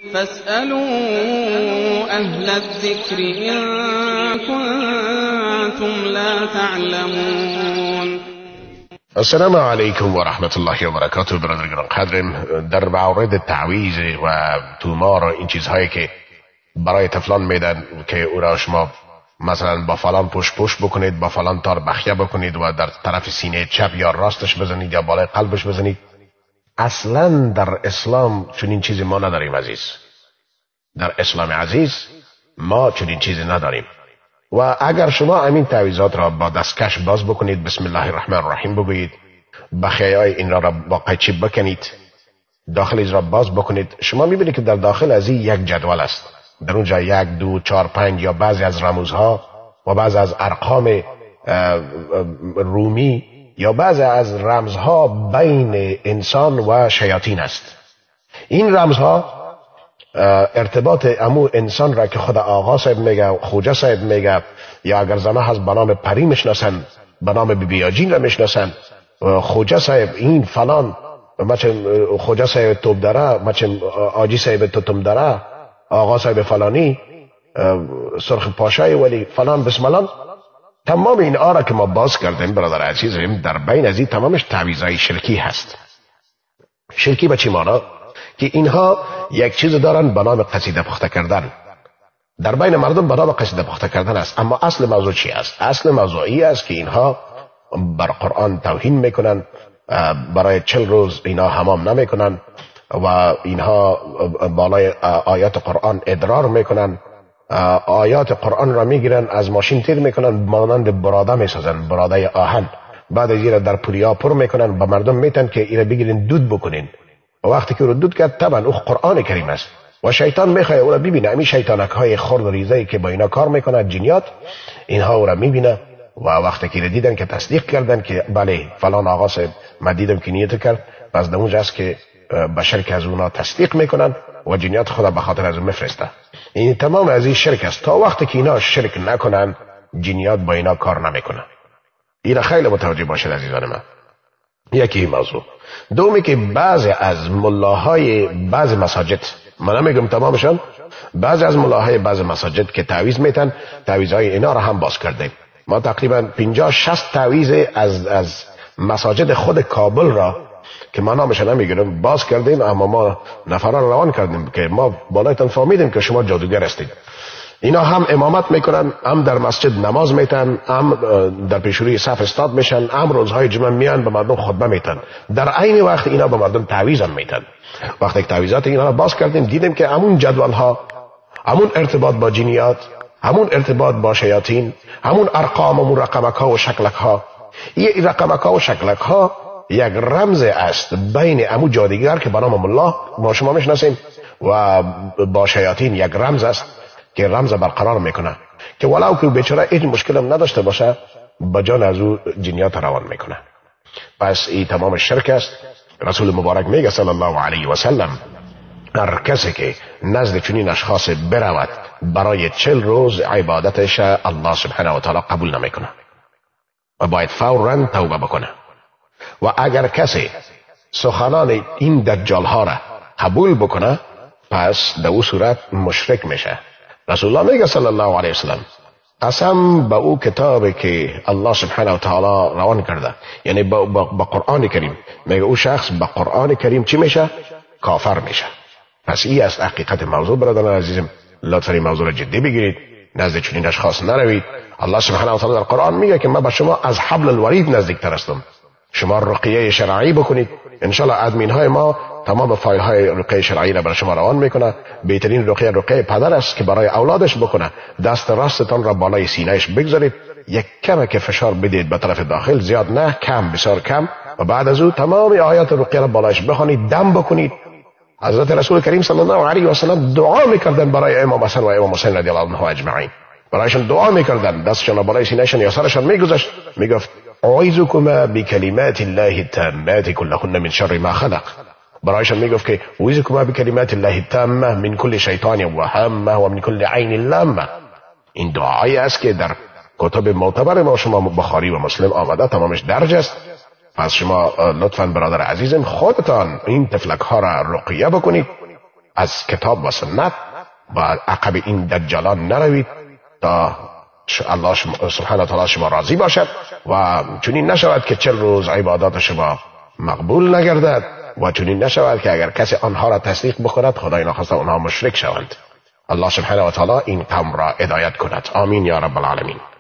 فاسألوا أهل الذكر إن كنتم لا تعلمون. السلام علیکم و رحمت الله و برکاته. برادران قدرم، در مورد تعویض و تومار و این چیزهایی که برای طفلان میدن که او را شما مثلا با فلان پشت بکنید، با فلان تار بخیه بکنید و در طرف سینه چپ یا راستش بزنید یا بالای قلبش بزنید، اصلا در اسلام چنین چیزی ما نداریم عزیز. در اسلام عزیز ما چنین چیزی نداریم. و اگر شما همین تعویضات را با دستکش باز بکنید، بسم الله الرحمن الرحیم بگویید، بخیه‌های این را با قیچی بکنید، داخل را باز بکنید، شما میبینید که در داخل از این یک جدول است. در اونجا 1 2 4 5 یا بعضی از رموزها و بعضی از ارقام رومی یا بعضی از رمزها بین انسان و شیاطین است. این رمزها ارتباط امو انسان را که خود آقا صاحب میگه، خوجه صاحب میگه، یا اگر زنه هست به نام پری میشناسن، به نام بیبی آجین را میشناسن، خوجه صاحب این فلان، مثل خوجه صاحب توب داره، مثل آجی صاحب توتم داره، آقا صاحب فلانی، سرخ پاشای ولی فلان بسم الله. تمام این آرا که ما باز کردیم برادر عزیزم، در بین از این تمامش تعویضای شرکی هست. شرکی به چی مانا؟ که اینها یک چیز دارن به نام قصیده پخته کردن. در بین مردم به نام قصیده پخته کردن است. اما اصل موضوع چی است؟ اصل موضوعی است که اینها بر قرآن توهین میکنن، برای 40 روز اینا حمام نمیکنن و اینها بالای آیات قرآن ادرار میکنن، آیات قرآن را میگیرن از ماشین تیر میکنن، مانند براده میسازن، براده آهن، بعد از این در پولیا پر میکنن، به مردم میتن که این را بگیرین دود بکنین. و وقتی که رو دود کرد طبعا او قرآن کریم است و شیطان میخواد او را ببینه. همین شیطانک های خرد و ریزه‌ای که با اینا کار میکنه، جنیات، اینها او را میبینه و وقتی که دیدن که تصدیق کردن که بله فلان آقا صاحب من دیدم که نیت کرد، پس در اونجا است که بشر که از اونا تصدیق میکنن و جنیات خدا به خاطر از اون میفرسته. این تمام از این شرک است. تا وقتی که اینا شرک نکنن جنیات با اینا کار نمیکنه. این خیلی متوجه باشید عزیزان من. یکی موضوع دومی که بعضی از ملاهای بعضی مساجد، من نمیگم تمامشان، بعضی از ملاهای بعضی مساجد که تعویض میتن، تعویضهای اینا را هم باز کردیم. ما تقریبا 50-60 تعویض از مساجد خود کابل را که ما نامش نمیگیرم باز کردیم، اما ما نفران روان کردیم که ما بالایتان فهمیدیم که شما جادوگر هستید. اینا هم امامت میکنن، هم در مسجد نماز میتن، هم در پیشروی صف استاد میشن، هم روزهای جمعه میان به مردم خطبه میتن. در عین وقت اینا به مردم تعویض هم میتن. وقتی که تعویضات اینا را باز کردیم دیدیم که همون جدول ها، همون ارتباط با جنیات، همون ارتباط با شیاطین، همون ارقام و رقمک ها و شکلک ها، این رقمک ها و شکلک ها یک رمز است بین امو جادوگر که به نام الله ما شما میشناسیم و با شیاطین یک رمز است که رمز برقرار میکنه که ولو که بیچاره هیچ مشکل هم نداشته باشه با جان از او جنیات روان میکنه. پس این تمام شرک است. رسول مبارک میگه صلی الله علیه و سلم هر کسی که نزد چنین اشخاص برود برای 40 روز عبادتش الله سبحانه و تعالی قبول نمیکنه و باید فوراً توبه بکنه. و اگر کسی سخنان این دجال ها را قبول بکنه پس در او صورت مشرک میشه. رسول الله میگه صلی الله علیه وسلم قسم به او کتابی که الله سبحانه و تعالی روان کرده، یعنی با قرآن کریم، میگه او شخص با قرآن کریم چی میشه؟ کافر میشه. پس این است حقیقت موضوع. برادران عزیزم لطفا این موضوع را جدی بگیرید، نزد چنین اشخاص نروید. الله سبحانه و تعالی در قرآن میگه که من به شما از حبل الورید نزدیکتر هستم. شما رقیه شرعی بکنید، انشالله ادمین های ما تمام فایل های رقیه شرعی را برای شما روان میکنه. بهترین رقیه پدر است که برای اولادش بکنه. دست راستتان را بالای سینهش بگذارید، یک کم که فشار بدید به طرف داخل، زیاد نه، کم، بسیار کم، و بعد از او تمام آیات رقیه را بالایش بخوانید، دم بکنید. حضرت رسول کریم صلی الله علیه و سلم دعا میکردن برای امام حسن و امام حسین رضی الله عنهم اجمعین. برایشان دعا میکردن، دستشان بالای سینهشان یا سرشان میگذاشت، میگفت اعوذکما بکلمات الله التامات كلهن من شر ما خلق. برایشان میگفت که اعوذکما بکلمات الله التامه من كل شیطان وهامه و من كل عین لامه. این دعایی است که در کتب معتبر ما شما بخاری و مسلم آمده، تمامش درج است. پس شما لطفاً برادر عزیزم خودتان این تفلک ها را رقیه بکنید از کتاب و سنت و عقب این دجالان نروید تا الله سبحانه و تعالی شما راضی باشد و چنین نشود که 40 روز عبادات شما مقبول نگردد و چنین نشود که اگر کسی آنها را تصدیق بکند خدای نخواسته آنها مشرک شوند. الله سبحانه و تعالی این قوم را هدایت کند. آمین یا رب العالمین.